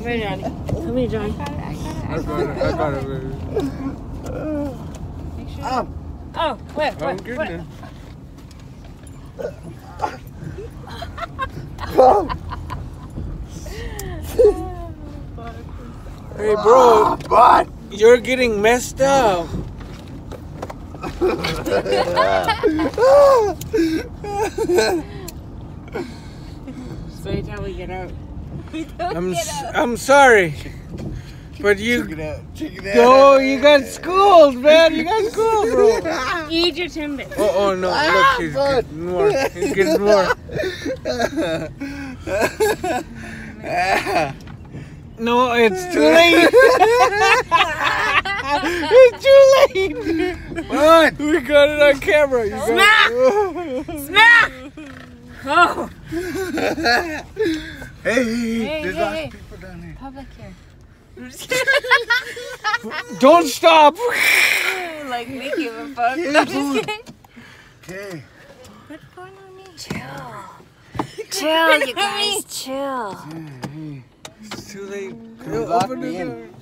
here, Johnny. Come here, Johnny. I got it, baby. Make sure. Oh, wait. I'm getting Hey, bro. But You're getting messed up. So wait till we get out. I'm sorry. But you... check it out. Oh, you got schooled, man. You got schooled, bro. Eat your Timbits. Oh, no. Look, he's getting more. He's getting more. No, it's too late. It's too late. What? We got it on camera. You Smack! Smack! Oh. Hey, there's lots hey. of people down there. Public here. Don't stop. Like we give a fuck. Yeah, I'm just kidding. Okay. What's going on me? Chill, you guys, chill. It's too late. Lock Open me the in. door.